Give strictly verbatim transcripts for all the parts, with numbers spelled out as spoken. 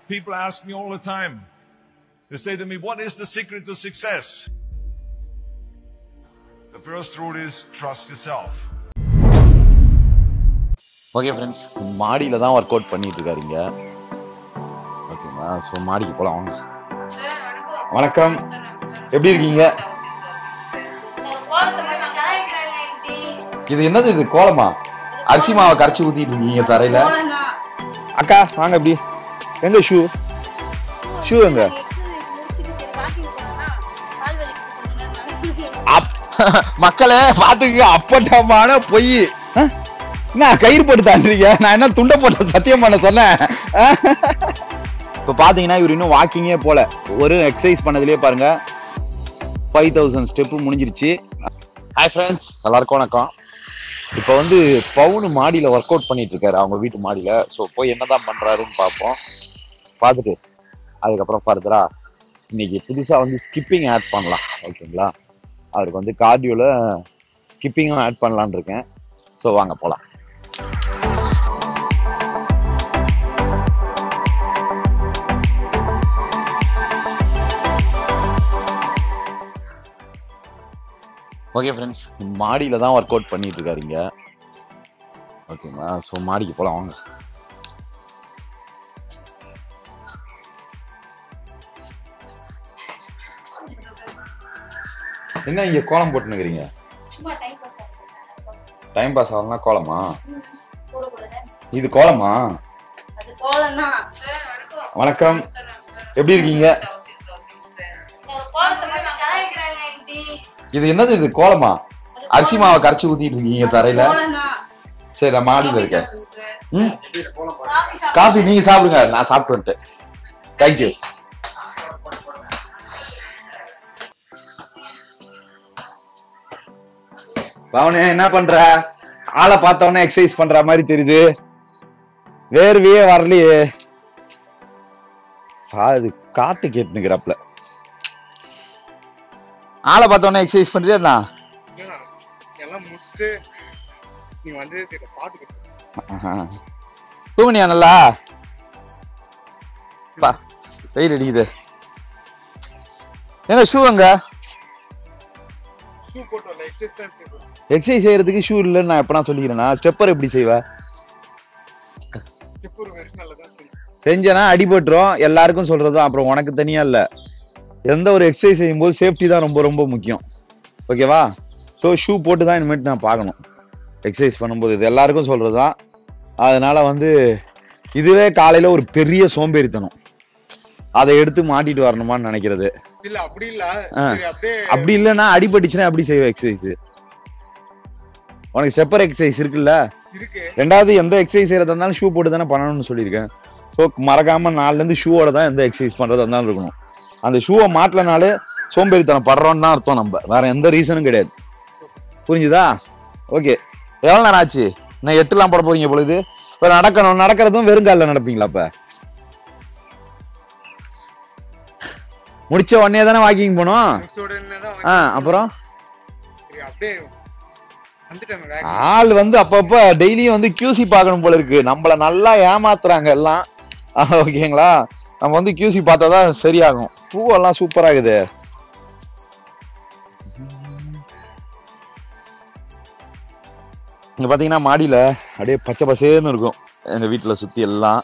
People ask me all the time. They say to me, what is the secret to success? The first rule is trust yourself. Okay friends, மாடியில தான் work out பண்ணிட்டு இருக்காருங்க. ஓகேங்களா? So மாடிக்கு போலாம் வாங்க. வணக்கம். எப்படி இருக்கீங்க? இது என்னது இது கோலமா? அரிசி மாவை கரைச்சி ஊத்திட்டு இருக்கீங்க தரையில. அக்கா வாங்க எப்படி? எங்க ஷூ? ஷூ எங்க? மக்களே பாத்துக்க, அப்பட்டமான பொய். என்ன கயிறு போட்டு தாண்டிருக்கீங்க? நான் என்ன துண்டை போட்ட சத்தியம் பண்ண சொன்னேன். இப்ப பாத்தீங்கன்னா இவர் இன்னும் வாக்கிங்கே போல, ஒரு எக்ஸசைஸ் பண்ணதுலயே பாருங்க ஃபைவ் தௌசண்ட் ஸ்டெப் முடிஞ்சிருச்சு. ஹாய் ஃப்ரெண்ட்ஸ், எல்லாருக்கும் வணக்கம். இப்போ வந்து பவுனு மாடியில் ஒர்க் அவுட் பண்ணிட்டு இருக்காரு அவங்க வீட்டு மாடியில். ஸோ போய் என்னதான் பண்றாருன்னு பார்ப்போம். பார்த்துட்டு அதுக்கப்புறம் ஃபர்தரா இன்னைக்கு புதுசாக வந்து ஸ்கிப்பிங் ஆட் பண்ணலாம். ஓகேங்களா? அவருக்கு வந்து கார்டியோவில் ஸ்கிப்பிங்கும் ஆட் பண்ணலான்னு இருக்கேன். ஸோ வாங்க போகலாம். ஓகே ஃப்ரெண்ட்ஸ், மாடியில் தான் ஒர்க் அவுட் பண்ணிட்டு இருக்காருங்க. ஓகேங்களா? ஸோ மாடிக்கு போகலாம் வாங்க. என்ன இங்க கோலம் போட்டுனுக்கிறீங்க? டைம் பாஸ் ஆகலாம். கோலமா இது? கோலமா? வணக்கம், எப்படி இருக்கீங்க? இது என்னது இது கோலமா? அரிசி மாவை கரைச்சி ஊத்திட்டு இருக்கீங்க தரையில. சரி, நான் மாடியில இருக்கேன். ம், காஃபி நீங்க சாப்பிடுங்க, நான் சாப்பிட்டு வந்துட்டேன். தேங்க்யூ. பவனே என்ன பண்ற? ஆளை பார்த்தவொடனே எக்ஸசைஸ் பண்ற மாதிரி தெரியுது. வேர்வையே வரலையே. அது காட்டு கேட்டுனுக்குறாப்ல. ஆளை பார்த்தவொடனே எக்ஸசைஸ் பண்றியா? தூங்குனியா நல்லா? வெயில் அடிக்குது. எங்க ஷூ எங்க? எக்ஸசைஸ் செய்யறதுக்கு ஷூ இல்லைன்னு நான் எப்ப சொல்லிக்கிறேன்னா, ஸ்டெப்பர் எப்படி செய்வ? செஞ்சனா அடிபட்டுரும். எல்லாருக்கும் சொல்றதும். அப்புறம் உனக்கு தனியா இல்ல, எந்த ஒரு எக்ஸசைஸ் செய்யும் போது சேஃப்டி தான் ரொம்ப ரொம்ப முக்கியம். ஓகேவா? ஸோ ஷூ போட்டு தான் இனிமேட்டு நான் பார்க்கணும் எக்ஸசைஸ் பண்ணும்போது. இது எல்லாருக்கும் சொல்றதுதான். அதனால வந்து இதுவே காலையில ஒரு பெரிய சோம்பேறித்தனம். அதை எடுத்து மாட்டிட்டு வரணுமான்னு நினைக்கிறது. அப்படி இல்லைன்னா அடிபட்டுச்சுன்னா அப்படி செய்வேன் எக்ஸசைஸ். உனக்கு ஸ்டெப்பர் எக்ஸசைஸ் இருக்குல்ல? ரெண்டாவது எந்த எக்ஸசைஸ் செய்யறதா இருந்தாலும் ஷூ போட்டு தானே பண்ணணும்னு சொல்லியிருக்கேன். ஸோ மறக்காம நாலுல இருந்து ஷூவோட தான் எந்த எக்ஸசைஸ் பண்றதா இருந்தாலும் இருக்கணும். அந்த ஷூவை மாட்டலனாலே சோம்பேறித்தனம் படுறோம்னு தான் அர்த்தம். நம்ம வேற எந்த ரீசனும் கிடையாது. புரிஞ்சுதா? ஓகே, எவ்வளவு நேரம் ஆச்சு? நான் எட்டுலாம் போட போறீங்க பொழுது. இப்ப நடக்கணும். நடக்கிறதும் வெறுங்கால நடப்பீங்களா? அப்ப முடிச்ச உடனே தானே வாக்கிங் போனோம். அப்புறம் ஆள் வந்து அப்பப்ப டெய்லியும் வந்து கியூசி பார்க்கணும் போல இருக்கு. நம்மள நல்லா ஏமாத்துறாங்க எல்லாம். ஓகேங்களா? நம்ம வந்து கியூசி பார்த்தாதான் சரியாகும். பூவெல்லாம் சூப்பரா இருக்குது. இங்க பாத்தீங்கன்னா மாடியில அப்படியே பச்சை பசேன்னு இருக்கும் எங்க வீட்டுல சுத்தி எல்லாம்.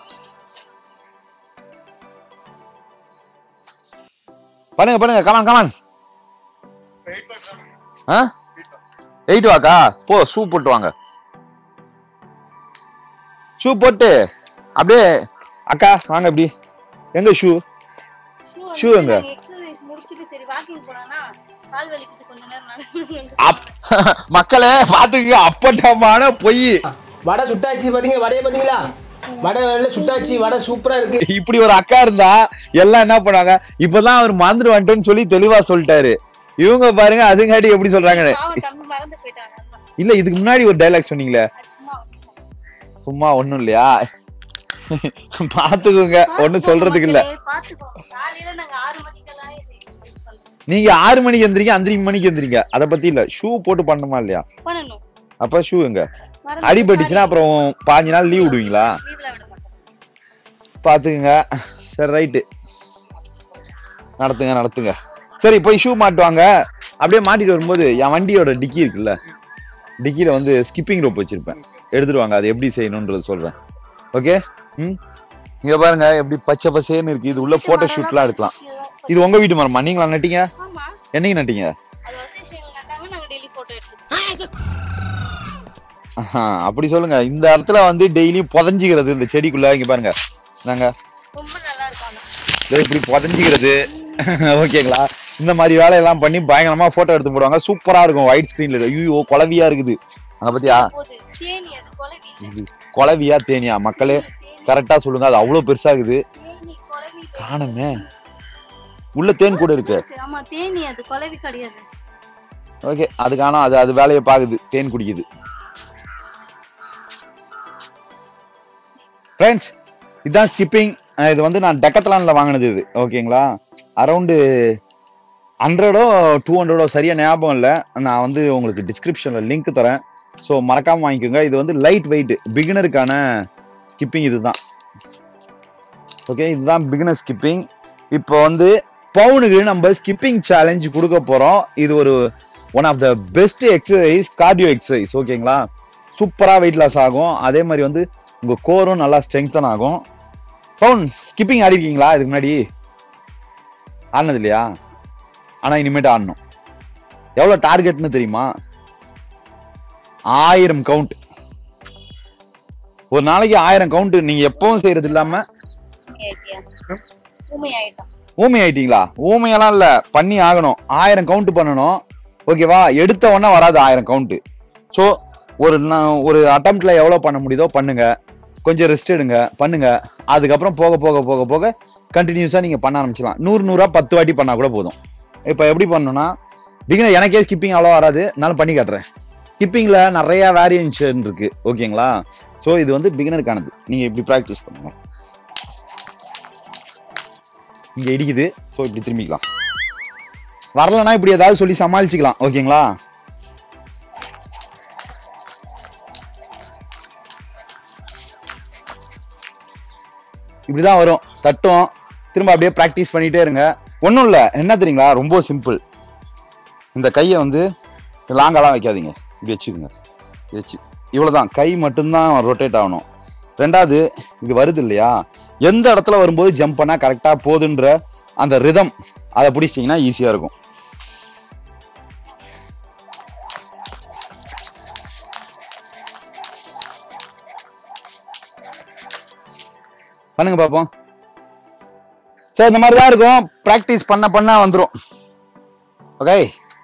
பண்ணுங்க பண்ணுங்க, கமான் கமான். எயிட் வாக்கா? போ, ஷூ போட்டு வாங்க. ஷூ போட்டு அப்படியே. அக்கா வாங்க எப்படி? எங்க ஷூ? ஷூ எங்க? மக்களே பாத்துக்க, அப்பட்டமான பொய். வடை சுட்டாச்சு பாத்தீங்க? வடையை பாத்தீங்களா? வடை வேலை சுட்டாச்சு. வடை சூப்பரா இருக்கு. இப்படி ஒரு அக்கா இருந்தா எல்லாம் என்ன பண்ணாங்க? இப்பதான் அவர் மறந்துட்டு வந்துட்டேன்னு சொல்லி தெளிவா சொல்லிட்டாரு. இவங்க பாருங்க அதுங்காட்டி எப்படி சொல்றாங்க. இல்ல, இதுக்கு முன்னாடி ஒரு டைலாக் சொன்னீங்களே, சும்மா ஒண்ணும் இல்லையா? பாத்துக்கோங்க, ஒண்ணும் சொல்றதுக்கு இல்ல. நீங்க ஆறு மணிக்கு எந்திரிங்க, அஞ்சு மணிக்கு எந்திரிங்க, அத பத்தி இல்ல. ஷூ போட்டு பண்ணணுமா இல்லையா? அப்ப ஷூ எங்க? அடிபட்டுச்சுன்னா அப்புறம் பாஞ்சு நாள் லீவ் விடுவீங்களா? பாத்துக்குங்க. சரி ரைட்டு, நடத்துங்க நடத்துங்க. சரி போய் ஷூ மாட்டுவாங்க. அப்படியே மாட்டிட்டு வரும்போது என் வண்டியோட டிக்கி இருக்குல்ல, டிக்கில வந்து ஸ்கிப்பிங் ரோப் வச்சிருப்பேன், எடுத்துட்டு வாங்க. அது எப்படி செய்யணும்ன்றது சொல்றேன். ஓகே. ம் இங்க பாருங்க எப்படி பச்சை பசேன்னு இருக்கு. இது உள்ள போட்டோ ஷூட்லாம் எடுக்கலாம். இது உங்க வீட்டு மரமா? நீங்களா நட்டீங்க? என்னைக்கு நட்டீங்க? அப்படி சொல்லுங்க. இந்த இடத்துல வந்து டெய்லி புதஞ்சிக்கிறது இந்த செடிக்குள்ள. இங்க பாருங்க நாங்க இப்படி புதஞ்சிக்கிறது. ஓகேங்களா? இந்த மாதிரி வேலையெல்லாம் பண்ணி பயங்கரமா போட்டோ எடுத்து போடுவாங்க. சூப்பரா இருக்கும் ஒயிட் ஸ்கிரீன்ல. ஐயோ குளவியா இருக்குது அங்க பத்தியா? குளவியா தேனியா? மக்களே கரெக்டா சொல்லுங்க. அது அவ்வளவு பெருசா இருக்குது. காணுமே. உள்ள தேன் கூட இருக்கு. ஓகே, அது காணோம். அது அது வேலையை பாக்குது, தேன் குடிக்குது. ஃப்ரெண்ட்ஸ், இதுதான் ஸ்கிப்பிங். இது வந்து நான் டெக்கத்லான்ல வாங்கினது இது. ஓகேங்களா? அரௌண்டு ஹண்ட்ரடோ டூ ஹண்ட்ரடோ சரியா ஞாபகம் இல்லை. நான் வந்து உங்களுக்கு டிஸ்கிரிப்ஷன்ல லிங்க் தரேன். ஸோ மறக்காம வாங்கிக்கோங்க. இது வந்து லைட் வெயிட் பிகினருக்கான ஸ்கிப்பிங் இதுதான். ஓகே, இதுதான் பிகினர் ஸ்கிப்பிங். இப்போ வந்து பவுனுக்கு நம்ம ஸ்கிப்பிங் சேலஞ்ச் கொடுக்க போறோம். இது ஒரு one of the best exercise, cardio exercise. ஓகேங்களா? சூப்பரா வெயிட் லாஸ் ஆகும். அதே மாதிரி வந்து உங்க கோரும் நல்லா ஸ்ட்ரெங்தன் ஆகும். பவுன் ஸ்கிப்பிங் ஆடி இருக்கீங்களா இதுக்கு முன்னாடி? ஆடினது இல்லையா? ஆனா இனிமேட்டு ஆடணும். எவ்வளவு டார்கெட்னு தெரியுமா? ஆயிரம் கவுண்ட். ஒரு நாளைக்கு ஆயிரம் கவுண்ட். நீங்க எப்பவும் செய்யறது இல்லாம ஊமை ஆயிட்டீங்களா? ஊமையெல்லாம் இல்ல, பண்ணி ஆகணும். ஆயிரம் கவுண்ட் பண்ணணும். ஓகேவா? எடுத்த உடனே வராது ஆயிரம் கவுண்ட். ஸோ ஒரு ஒரு அட்டம்ப்ட்ல எவ்வளவு பண்ண முடியுதோ பண்ணுங்க. கொஞ்சம் ரெஸ்ட் எடுங்க, பண்ணுங்க. அதுக்கப்புறம் போக போக போக போக கண்டினியூஸா நீங்க பண்ண ஆரம்பிச்சலாம். நூறு நூறா பத்து வாட்டி பண்ணா கூட போதும். இப்ப எப்படி பண்ணணும்னா, பிகினர் எனக்கே ஸ்கிப்பிங் அவ்வளோ வராது, நான் பண்ணி காட்டுறேன். ஸ்கிப்பிங்ல நிறைய வேரியன்ஷன் இருக்கு. ஓகேங்களா? ஸோ இது வந்து பிகினருக்கானது. நீங்க இப்படி ப்ராக்டிஸ் பண்ணுங்க. இங்க இடிக்குது. ஸோ இப்படி திரும்பிக்கலாம். வரலன்னா இப்படி ஏதாவது சொல்லி சமாளிச்சுக்கலாம். ஓகேங்களா? இப்படிதான் வரும். தட்டும். திரும்ப அப்படியே பிராக்டிஸ் பண்ணிட்டே இருங்க. ஒன்றும் இல்லை, என்ன தெரியுங்களா? ரொம்ப சிம்பிள். இந்த கையை வந்து லாங்காலாம் வைக்காதீங்க, இப்படி வச்சுக்கோங்க. வச்சு இவ்வளவுதான். கை மட்டும்தான் ரொட்டேட் ஆகணும். ரெண்டாவது, இது வருது இல்லையா, எந்த இடத்துல வரும்போது ஜம்ப் பண்ணா கரெக்டா போகுதுன்ற அந்த ரிதம் அதை பிடிச்சிட்டீங்கன்னா ஈஸியா இருக்கும். பண்ணுங்க பாப்போம். சோ இந்த மாதிரி தான் இருக்கும். பிராக்டிஸ் பண்ண பண்ண வந்துரும். ஓகே,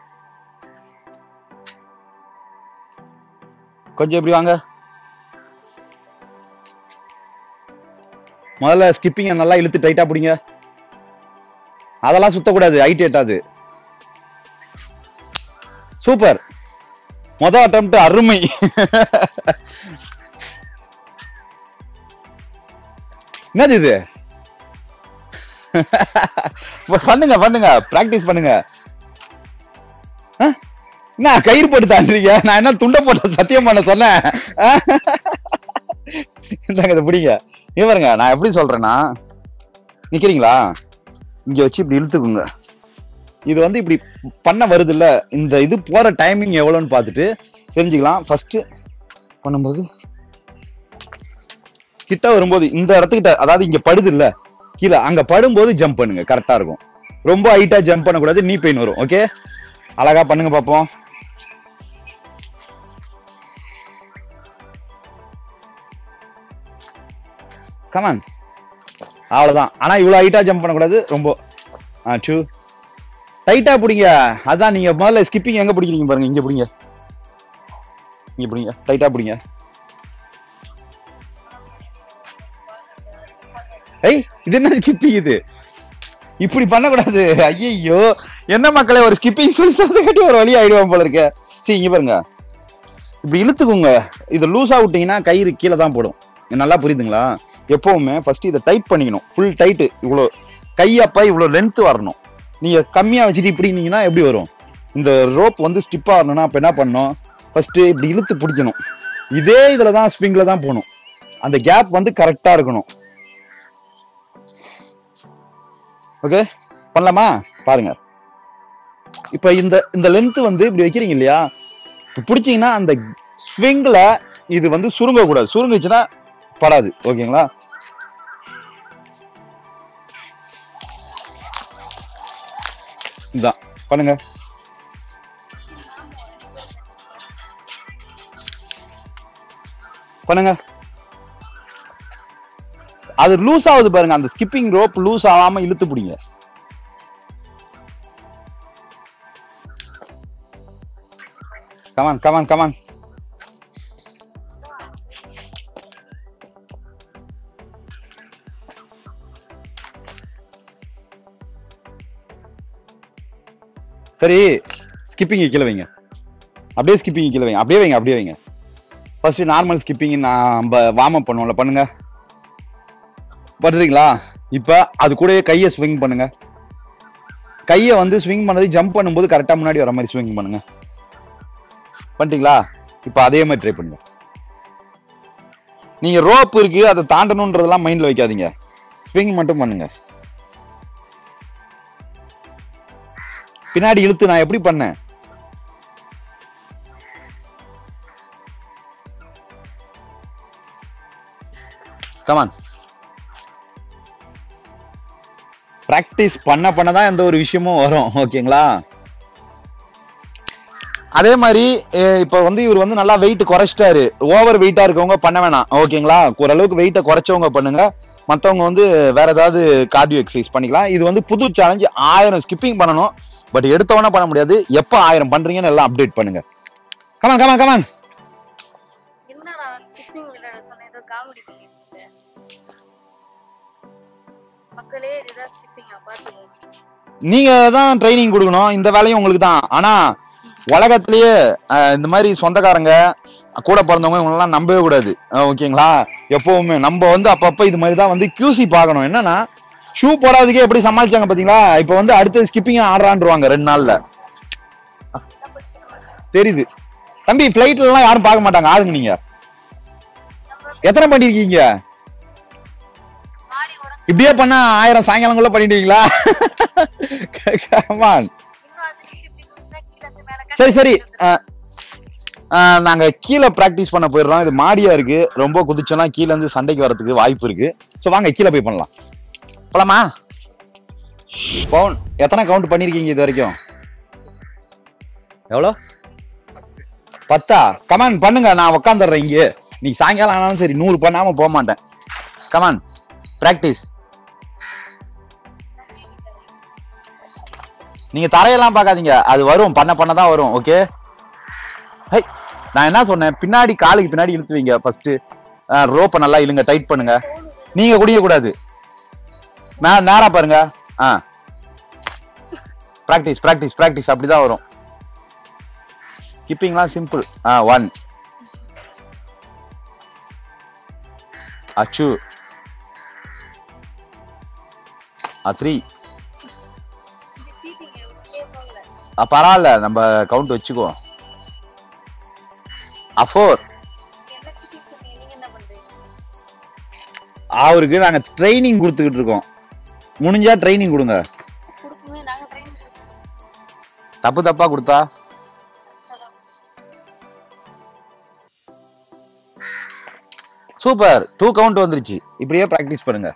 கொஞ்சம் இப்படி வாங்க. முதல்ல ஸ்கிப்பிங்க நல்லா இழுத்து டைட்டா பிடிங்க. அதெல்லாம் சுத்தக்கூடாது, ஹைட் எட்டாது. சூப்பர், மொதல் அட்டெம்ப்ட் அருமை. என்னது இது? பண்ணுங்க பண்ணுங்க, பிராக்டிஸ் பண்ணுங்க. என்ன கயிறு போட்டு தாண்டீங்க? நான் என்ன துண்டை போட்ட சத்தியம் பண்ண சொன்னேன்? இதை பிடிங்க. இங்க பாருங்க, நான் எப்படி சொல்றேன்னா, நிக்கிறீங்களா, இங்க வச்சு இப்படி இழுத்துக்குங்க. இது வந்து இப்படி பண்ண வருது இல்ல, இந்த இது போற டைமிங் எவ்வளவுன்னு பார்த்துட்டு தெரிஞ்சுக்கலாம். ஃபர்ஸ்ட் பண்ணும்போது கிட்ட வரும்போது இந்த இடத்துக்கிட்ட, அதாவது இங்க படுது இல்ல கீழே, அங்க படும்போது ஜம்ப் பண்ணுங்க, கரெக்டா இருக்கும். ரொம்ப ஹைட்டா ஜம்ப் பண்ணக்கூடாது, நீ பெயின் வரும். ஓகே, அழகா பண்ணுங்க பாப்போம். கமான், அவ்வளவுதான். ஆனா இவ்வளவு ஹைட்டா ஜம்ப் பண்ணக்கூடாது, ரொம்ப டூ டைட்டா பிடிங்க. அதான் நீங்க முதல்ல ஸ்கிப்பிங் எங்க பிடிக்கிறீங்க பாருங்க, இங்க பிடிங்க, இங்க பிடிங்க, டைட்டா பிடிங்க. ஏய், இது என்ன ஸ்கிப்பிங்? இது இப்படி பண்ணக்கூடாது. ஐயோ, என்ன மக்களே, ஒரு ஸ்கிப்பிங் சொல்லி கட்டி ஒரு வழி ஆயிடுவான் போல இருக்க. சரி, இங்க பாருங்க, இப்படி இழுத்துக்குங்க. இதை லூஸா விட்டீங்கன்னா கயிறு கீழே தான் போடும். நல்லா புரியுதுங்களா? எப்பவுமே ஃபர்ஸ்ட் இதை டைட் பண்ணிக்கணும், ஃபுல் டைட்டு. இவ்வளோ கையப்பா இவ்வளோ லென்த் வரணும். நீங்க கம்மியா வச்சுட்டு இப்படினீங்கன்னா எப்படி வரும்? இந்த ரோப் வந்து ஸ்டிப்பா வரணும்னா அப்ப என்ன பண்ணணும்? ஃபர்ஸ்ட் இப்படி இழுத்து பிடிக்கணும். இதே இதுல தான் ஸ்விங்ல தான் போகணும். அந்த கேப் வந்து கரெக்டா இருக்கணும். ஓகே பண்ணலாமா? பாருங்க. இப்ப இந்த இந்த லென்த் வந்து இப்படி வைக்கிறீங்க இல்லையா, பிடிச்சீங்கன்னா அந்த ஸ்விங்ல இது வந்து சுருங்க கூடாது. சுருங்குச்சுன்னா படாது. ஓகேங்களா? இதான் பண்ணுங்க. பண்ணுங்க. அது லூஸ் ஆகுது பாருங்க. அந்த ஸ்கிப்பிங் ரோப் லூஸ் ஆகாம இழுத்து பிடிங்க. Come on come on come on. சரி, ஸ்கிப்பிங் கீழே வைங்க. அப்படியே ஸ்கிப்பிங் கீழே வைங்க. அப்படியே வைங்க. அப்படியே வைங்க. ஃபர்ஸ்ட் நார்மல் ஸ்கிப்பிங் நம்ம வார்ம் அப் பண்ணுவோம்ல, பண்ணுங்க. பண்றீங்களா? இப்ப அது கூடயே கையை ஸ்விங் பண்ணுங்க. கையை வந்து ஸ்விங் பண்ணது ஜம்ப் பண்ணும்போது கரெக்டா முன்னாடி வர மாதிரி ஸ்விங் பண்ணுங்க. பண்ணிட்டீங்களா? இப்ப அதே மாதிரி ட்ரை பண்ணுங்க. நீங்க ரோப் இருக்கு, அதை தாண்டணும்ன்றதெல்லாம் மைண்ட்ல வைக்காதீங்க. ஸ்விங் மட்டும் பண்ணுங்க. பின்னாடி இழுத்து நான் எப்படி பண்ணேன்? கமான். பிராக்டிஸ் பண்ண பண்ணதான் எந்த ஒரு விஷயமும் வரும். ஓகேங்களா? அதே மாதிரி இப்ப வந்து இவர் வந்து நல்லா வெயிட் குறைச்சிட்டாரு. ஓவர் வெயிட்டா இருக்கவங்க பண்ண வேணாம். ஓகேங்களா? ஓரளவுக்கு வெயிட்டை குறைச்சவங்க பண்ணுங்க. மற்றவங்க வந்து வேற ஏதாவது கார்டியோ எக்ஸசைஸ் பண்ணிக்கலாம். இது வந்து புது சேலஞ்ச். ஆயிரம் ஸ்கிப்பிங் பண்ணணும். பட் எடுத்தவொன்னே பண்ண முடியாது. எப்ப ஆயிரம் பண்றீங்கன்னு எல்லாம் அப்டேட் பண்ணுங்க. Come on come on come on. என்னடா ஸ்கிப்பிங் விளையாட சொன்னேன், காமெடி பண்ணிட்டு மக்களே. இதுதான் ஸ்கிப்பிங்கா? பாத்துக்கோங்க. நீங்க தான் ட்ரைனிங் கொடுக்கணும். இந்த வேலையும் உங்களுக்கு தான். ஆனா உலகத்திலேயே இந்த மாதிரி சொந்தக்காரங்க கூட பிறந்தவங்க இவங்களெல்லாம் நம்பவே கூடாது. ஓகேங்களா? எப்பவுமே நம்ம வந்து அப்பப்ப இது மாதிரி தான் வந்து கியூசி பார்க்கணும். என்னன்னா ஷூ போடாததுக்கே எப்படி சமாளிச்சாங்க பாத்தீங்களா? இப்ப வந்து அடுத்து ஸ்கிப்பிங் ஆடுறான்ருவாங்க ரெண்டு நாள்ல. தெரியுது தம்பி. பிளைட்ல எல்லாம் யாரும் பார்க்க மாட்டாங்க. ஆடுங்க. நீங்க எத்தனை பண்ணிருக்கீங்க? இப்படியே பண்ண ஆயிரம் சாயங்காலங்குள்ள பண்ணிடுவீங்களா? சரி சரி, நாங்க கீழே பிராக்டிஸ் பண்ண போயிடுறோம். இது மாடியா இருக்கு. ரொம்ப குதிச்சோம்னா கீழே இருந்து சண்டைக்கு வரதுக்கு வாய்ப்பு இருக்கு. சோ வாங்க கீழே போய் பண்ணலாம். போலாமா? பவுன் எத்தனை கவுண்ட் பண்ணிருக்கீங்க இது வரைக்கும்? எவ்வளோ? பத்தா? கமான் பண்ணுங்க. நான் உட்காந்துடுறேன் இங்கே. நீ சாயங்காலம் ஆனாலும் சரி நூறு பண்ணாம போக மாட்டேன். Come on practice. நீங்க தரையெல்லாம் பார்க்காதீங்க. அது வரும், பண்ண பண்ணதான் வரும். ஓகே. ஹை, நான் என்ன சொன்னேன்? பின்னாடி காலுக்கு பின்னாடி இழுத்து வைங்க. ஃபர்ஸ்ட் ரோப்பை நல்லா இழுங்க, டைட் பண்ணுங்க. நீங்க குடிக்க கூடாது. நேரா பாருங்க. ஆ பிராக்டிஸ் பிராக்டிஸ் பிராக்டிஸ். அப்படிதான் வரும். கிப்பிங்லாம் சிம்பிள். ஆ ஒன் அச்சு ஆ த்ரீ. பரவாயில்ல, நம்ம கவுண்ட் வச்சுக்குவோம். அஃபோர். அவருக்கு நாங்க ட்ரைனிங் கொடுத்துக்கிட்டு இருக்கோம். முடிஞ்சா ட்ரைனிங் கொடுங்க. தப்பு தப்பா கொடுத்தா சூப்பர். டூ கவுண்ட் வந்துருச்சு. இப்படியே பிராக்டிஸ் பண்ணுங்க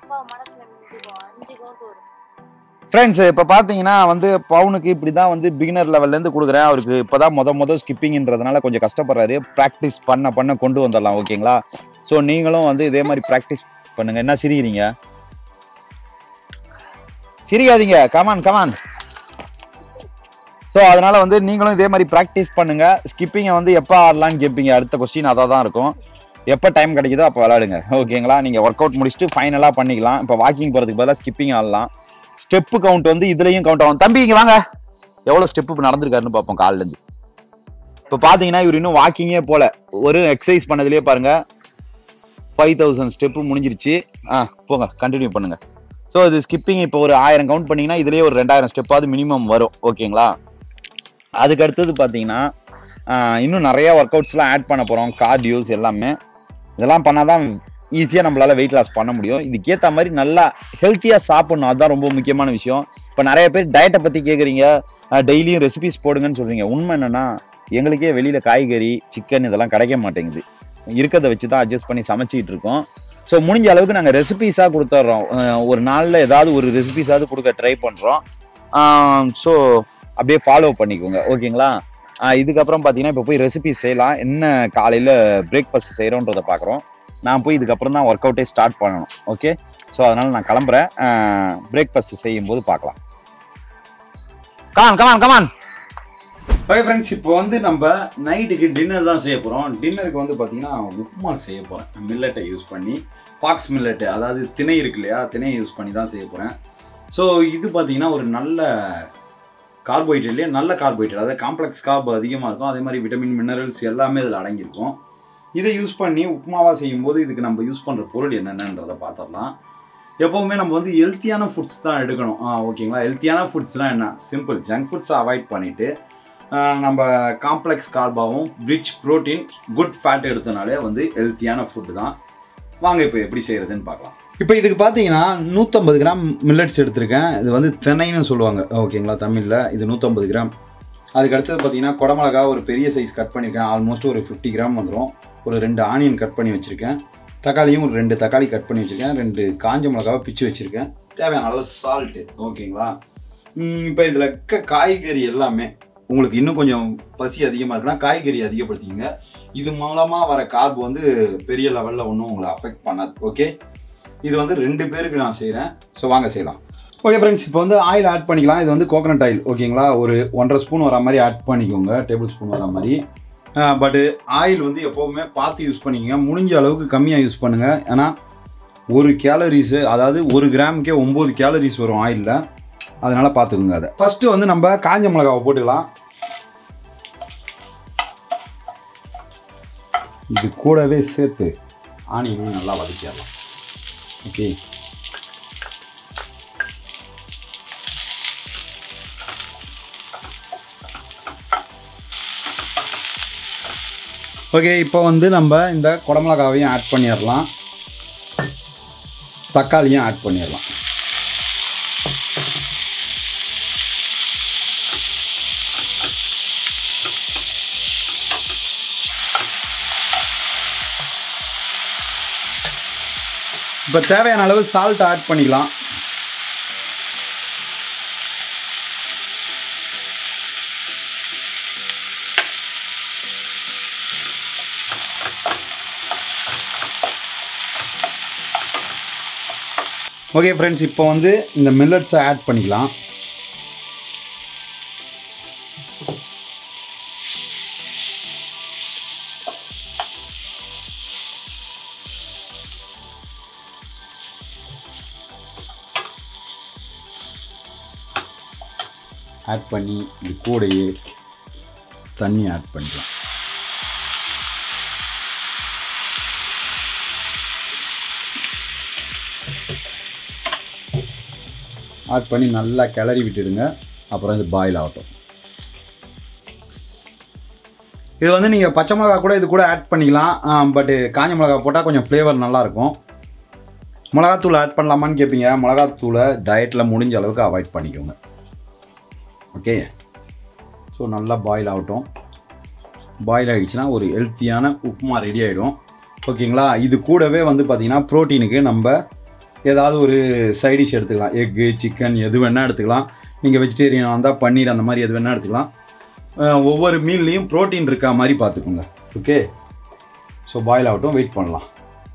ஃப்ரெண்ட்ஸ். இப்ப பாத்தீங்கன்னா வந்து பவுனுக்கு இப்படிதான் வந்து பிகினர் லெவல்ல இருந்து கொடுக்குறேன். அவருக்கு இப்பதான் முத முத ஸ்கிப்பிங்ன்றதுனால கொஞ்சம் கஷ்டப்படுறாரு. பிராக்டிஸ் பண்ண பண்ண கொண்டு வந்துடலாம். ஓகேங்களா? சோ நீங்களும் வந்து இதே மாதிரி பிராக்டிஸ் பண்ணுங்க. என்ன சிரிக்கிறீங்க? சிரிக்காதீங்க. Come on come on. ஸோ அதனால வந்து நீங்களும் இதே மாதிரி ப்ராக்டிஸ் பண்ணுங்க. ஸ்கிப்பிங்கை வந்து எப்போ ஆடலான்னு கேட்பீங்க. அடுத்த கொஸ்டின் அதாக தான் இருக்கும். எப்போ டைம் கிடைக்குதோ அப்போ விளையாடுங்க. ஓகேங்களா? நீங்கள் ஒர்க் அவுட் முடிச்சுட்டு ஃபைனலாக பண்ணிக்கலாம். இப்போ வாக்கிங் போகிறதுக்கு பதிலாக ஸ்கிப்பிங் ஆடலாம். ஸ்டெப்பு கவுண்ட் வந்து இதுலையும் கவுண்ட் ஆகும். தம்பி இங்கே வாங்க. எவ்வளோ ஸ்டெப்பு இப்போ நடந்திருக்காருன்னு பார்ப்போம் காலிலேருந்து. இப்போ பார்த்தீங்கன்னா இவர் இன்னும் வாக்கிங்கே போல. ஒரு எக்ஸசைஸ் பண்ணதுலேயே பாருங்க ஃபைவ் தௌசண்ட் ஸ்டெப்பு முடிஞ்சிருச்சு. ஆ போங்க, கண்டினியூ பண்ணுங்க. ஸோ இது ஸ்கிப்பிங் இப்போ ஒரு ஆயிரம் கவுண்ட் பண்ணீங்கன்னா இதுலேயே ஒரு ரெண்டாயிரம் ஸ்டெப்பாவது மினிமம் வரும். ஓகேங்களா? அதுக்கு அடுத்தது பார்த்தீங்கன்னா இன்னும் நிறைய ஒர்க் அவுட்ஸ்லாம் ஆட் பண்ண போகிறோம். கார்டியோஸ் எல்லாமே இதெல்லாம் பண்ணாதான் ஈஸியாக நம்மளால வெயிட் லாஸ் பண்ண முடியும். இதுக்கேற்ற மாதிரி நல்லா ஹெல்த்தியாக சாப்பிடணும், அதுதான் ரொம்ப முக்கியமான விஷயம். இப்போ நிறைய பேர் டயட்டை பற்றி கேட்குறீங்க, டெய்லியும் ரெசிபிஸ் போடுங்கன்னு சொல்கிறீங்க. உண்மை என்னன்னா எங்களுக்கே வெளியில் காய்கறி சிக்கன் இதெல்லாம் கிடைக்க மாட்டேங்குது. இருக்கிறத வச்சு தான் அட்ஜஸ்ட் பண்ணி சமைச்சிட்டு இருக்கோம். ஸோ முடிஞ்ச அளவுக்கு நாங்கள் ரெசிபிஸாக கொடுத்துட்றோம். ஒரு நாளில் ஏதாவது ஒரு ரெசிபிஸாவது கொடுக்க ட்ரை பண்ணுறோம். ஸோ அப்படியே ஃபாலோ பண்ணிக்கோங்க, ஓகேங்களா? இதுக்கப்புறம் பார்த்தீங்கன்னா இப்போ போய் ரெசிபி செய்யலாம். என்ன காலையில் பிரேக்ஃபாஸ்ட் செய்கிறோன்றதை பார்க்குறோம். நான் போய் இதுக்கப்புறம் தான் ஒர்க் அவுட்டே ஸ்டார்ட் பண்ணணும். ஓகே, ஸோ அதனால் நான் கிளம்புறேன். பிரேக்ஃபாஸ்ட் செய்யும்போது பார்க்கலாம். Come on come on come on. Okay friends, இப்போ வந்து நம்ம நைட்டுக்கு டின்னர் தான் செய்ய போகிறோம். டின்னருக்கு வந்து பார்த்தீங்கன்னா உப்புமா செய்ய போகிறேன். மில்லட்டை யூஸ் பண்ணி, பாக்ஸ் மில்லட்டு, அதாவது திணை இருக்கு இல்லையா, திணையை யூஸ் பண்ணி தான் செய்ய போகிறேன். ஸோ இது பார்த்தீங்கன்னா ஒரு நல்ல கார்போஹைட்ரேட்லேயே நல்ல கார்போஹைட்ரேட், அதாவது காம்ப்ளெக்ஸ் கார்ப் அதிகமாக இருக்கும். அதே மாதிரி விட்டமின் மினரல்ஸ் எல்லாமே இதில் அடங்கியிருக்கும். இதை யூஸ் பண்ணி உப்புமாவாக செய்யும்போது இதுக்கு நம்ம யூஸ் பண்ணுற பொருள் என்னென்னன்றதை பார்த்துடலாம். எப்போவுமே நம்ம வந்து ஹெல்த்தியான ஃபுட்ஸ் தான் எடுக்கணும். ஆ ஓகேங்களா? ஹெல்த்தியான ஃபுட்ஸ்னால் என்ன? சிம்பிள், ஜங்க் ஃபுட்ஸை அவாய்ட் பண்ணிவிட்டு நம்ம காம்ப்ளெக்ஸ் கார்பாகவும் ரிச் ப்ரோட்டீன் குட் ஃபேட் எடுத்தனாலே வந்து ஹெல்த்தியான ஃபுட்டு தான். வாங்க இப்போ எப்படி செய்கிறதுன்னு பார்க்கலாம். இப்போ இதுக்கு பார்த்தீங்கன்னா நூற்றம்பது கிராம் மில்லட்ஸ் எடுத்திருக்கேன். இது வந்து திணைன்னு சொல்லுவாங்க, ஓகேங்களா தமிழில். இது நூற்றம்பது கிராம். அதுக்கு அடுத்தது பார்த்தீங்கன்னா குடமிளகா ஒரு பெரிய சைஸ் கட் பண்ணியிருக்கேன். ஆல்மோஸ்ட் ஒரு ஃபிஃப்டி கிராம் வந்துடும். ஒரு ரெண்டு ஆனியன் கட் பண்ணி வச்சுருக்கேன். தக்காளியும் ஒரு ரெண்டு தக்காளி கட் பண்ணி வச்சுருக்கேன். ரெண்டு காஞ்ச மிளகாவை பிச்சு வச்சுருக்கேன். தேவையான அளவு சால்ட்டு, ஓகேங்களா? இப்போ இதில் இருக்க காய்கறி எல்லாமே உங்களுக்கு இன்னும் கொஞ்சம் பசி அதிகமாக இருக்குன்னா காய்கறி அதிகப்படுத்திங்க. இது மூலமாக வர கார்ப் வந்து பெரிய லெவலில் ஒன்றும் உங்களை அஃபெக்ட் பண்ணாது. ஓகே, இது வந்து ரெண்டு பேருக்கு நான் செய்கிறேன். ஸோ வாங்க செய்யலாம். ஓகே ஃப்ரெண்ட்ஸ், இப்போ வந்து ஆயில் ஆட் பண்ணிக்கலாம். இது வந்து கோகனட் ஆயில், ஓகேங்களா? ஒரு ஒன்றரை ஸ்பூன் வர மாதிரி ஆட் பண்ணிக்கோங்க, டேபிள் ஸ்பூன் வர மாதிரி. பட்டு ஆயில் வந்து எப்போவுமே பார்த்து யூஸ் பண்ணிக்கோங்க. முடிஞ்ச அளவுக்கு கம்மியாக யூஸ் பண்ணுங்கள். ஏன்னா ஒரு கேலரிஸு, அதாவது ஒரு கிராமுக்கே ஒம்பது கேலரிஸ் வரும் ஆயிலில். அதனால் பார்த்துக்குங்க. அதை ஃபஸ்ட்டு வந்து நம்ம காஞ்ச மிளகாவை போட்டுக்கலாம். இது கூடவே சேர்த்து ஆனியனும் நல்லா வதக்கிடலாம். ஓகே, ஓகே இப்போ வந்து நம்ம இந்த குடமிளகாவையும் ஆட் பண்ணிடலாம், தக்காளியும் ஆட் பண்ணிடலாம். இப்போ தேவையான அளவு சால்ட் ஆட் பண்ணிக்கலாம். ஓகே ஃப்ரெண்ட்ஸ், இப்போ வந்து இந்த மில்லட்ஸை ஆட் பண்ணிக்கலாம். ஆட் பண்ணி இது கூடையே தண்ணி ஆட் பண்ணிக்கலாம். ஆட் பண்ணி நல்லா கிளறி விட்டுடுங்க. அப்புறம் இது பாயில் ஆகட்டும். இது வந்து நீங்கள் பச்சை மிளகா கூட இது கூட ஆட் பண்ணிக்கலாம். பட்டு காஞ்ச மிளகா போட்டால் கொஞ்சம் ஃப்ளேவர் நல்லாயிருக்கும். மிளகாத்தூள் ஆட் பண்ணலாமான்னு கேட்பீங்க. மிளகாத்தூளை டயட்டில் முடிஞ்ச அளவுக்கு அவாய்ட் பண்ணிக்கோங்க. ஓகே, ஸோ நல்லா பாயில் ஆகட்டும். பாயில் ஆகிடுச்சுன்னா ஒரு ஹெல்த்தியான உப்புமா ரெடி ஆகிடும். ஓகேங்களா? இது கூடவே வந்து பார்த்திங்கன்னா ப்ரோட்டீனுக்கு நம்ம ஏதாவது ஒரு சைடிஷ் எடுத்துக்கலாம். எக்கு, சிக்கன் எது வேணால் எடுத்துக்கலாம். நீங்கள் வெஜிடேரியனாக இருந்தால் பன்னீர் அந்த மாதிரி எது வேணால் எடுத்துக்கலாம். ஒவ்வொரு மீல்லையும் ப்ரோட்டீன் இருக்கா மாதிரி பார்த்துக்கோங்க. ஓகே, ஸோ பாயில் ஆகட்டும், வெயிட் பண்ணலாம்.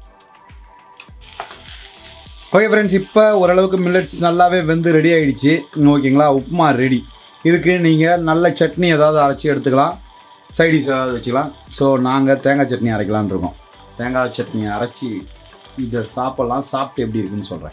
ஓகே ஃப்ரெண்ட்ஸ், இப்போ ஓரளவுக்கு மில்லட்ஸ் நல்லாவே வெந்து ரெடி ஆகிடுச்சு. ஓகேங்களா? உப்புமா ரெடி. இதுக்கு நீங்கள் நல்ல சட்னி ஏதாவது அரைச்சி எடுத்துக்கலாம், சைடிஷ் ஏதாவது வச்சுக்கலாம். ஸோ நாங்கள் தேங்காய் சட்னி அரைக்கலான்னு இருக்கோம். தேங்காய் சட்னியை அரைச்சி இதை சாப்பிட்லாம். சாப்பிட்டு எப்படி இருக்குன்னு சொல்கிறேன்.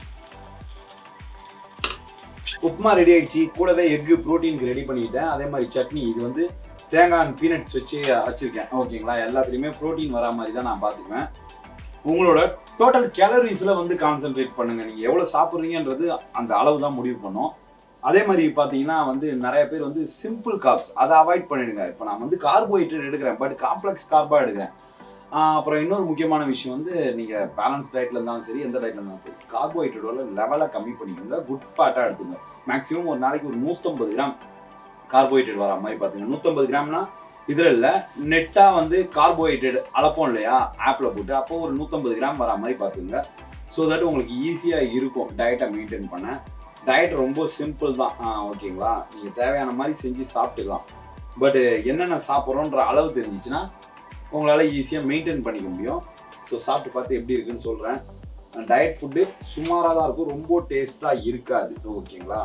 உப்புமா ரெடி ஆகிடுச்சு. கூடவே எக்கு ப்ரோட்டீனுக்கு ரெடி பண்ணிக்கிட்டேன். அதே மாதிரி சட்னி, இது வந்து தேங்காய் அண்ட் பீனட்ஸ் வச்சு அரைச்சிருக்கேன். ஓகேங்களா? எல்லாத்துலேயுமே ப்ரோட்டீன் வரா மாதிரி தான் நான் பார்த்துக்குவேன். உங்களோட டோட்டல் கேலரிஸில் வந்து கான்சென்ட்ரேட் பண்ணுங்கள். நீங்கள் எவ்வளோ சாப்பிட்றீங்கன்றது அந்த அளவு தான் முடிவு பண்ணும். அதே மாதிரி பார்த்தீங்கன்னா வந்து நிறைய பேர் வந்து சிம்பிள் கார்ப்ஸ் அதை அவாய்ட் பண்ணிடுங்க. இப்போ நான் வந்து கார்போஹைட்ரேட் எடுக்கிறேன், பட் காம்ப்ளெக்ஸ் கார்பாக எடுக்கிறேன். அப்புறம் இன்னொரு முக்கியமான விஷயம் வந்து நீங்கள் பேலன்ஸ் டயட்டில் இருந்தாலும் சரி எந்த டயட்டில் இருந்தாலும் சரி கார்போஹைட்ரேட்டோட லெவலை கம்மி பண்ணிக்கோங்க. குட் ஃபேட்டாக எடுத்துங்க. மேக்ஸிமம் ஒரு நாளைக்கு ஒரு நூற்றம்பது கிராம் கார்போஹைட்ரேட் வர மாதிரி பார்த்துங்க. நூற்றம்பது கிராம்னா இதில் இல்லை, நெட்டாக வந்து கார்போஹைட்ரேட் அளப்போம் இல்லையா ஆப்பில் போட்டு, அப்போ ஒரு நூற்றம்பது கிராம் வர மாதிரி பார்த்துங்க. ஸோ தட் உங்களுக்கு ஈஸியாக இருக்கும் டயட்டை மெயின்டைன் பண்ண. டயட் ரொம்ப சிம்பிள் தான். ஓகேங்களா, நீங்கள் தேவையான மாதிரி செஞ்சு சாப்பிட்டுக்கலாம். பட் என்னென்ன சாப்பிட்றோன்ற அளவு தெரிஞ்சிச்சுன்னா உங்களால் ஈஸியாக மெயின்டைன் பண்ணிக்க முடியும். ஸோ சாப்பிட்டு பார்த்து எப்படி இருக்குன்னு சொல்கிறேன். டயட் ஃபுட்டு சுமாராக தான் இருக்கும், ரொம்ப டேஸ்ட்டாக இருக்காது. ஓகேங்களா,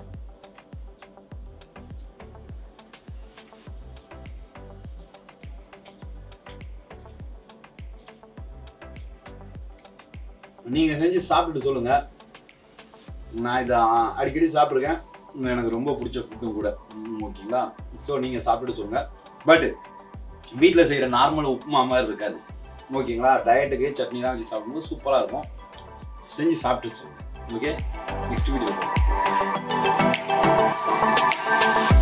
நீங்கள் செஞ்சு சாப்பிட்டுட்டு சொல்லுங்கள். நான் இதை அடிக்கடி சாப்பிட்ருக்கேன், எனக்கு ரொம்ப பிடிச்ச ஃபுட்டும் கூட. ஓகேங்களா, ஸோ நீங்கள் சாப்பிட்டுட்டு சொல்லுங்கள். பட் வீட்டில் செய்கிற நார்மல் உப்புமா மாதிரி இருக்காது. ஓகேங்களா, டயட்டுக்கு சட்னிலாம் வச்சு சாப்பிடும்போது சூப்பராக இருக்கும். செஞ்சு சாப்பிட்டு சொல்லுங்கள். Okay, next video.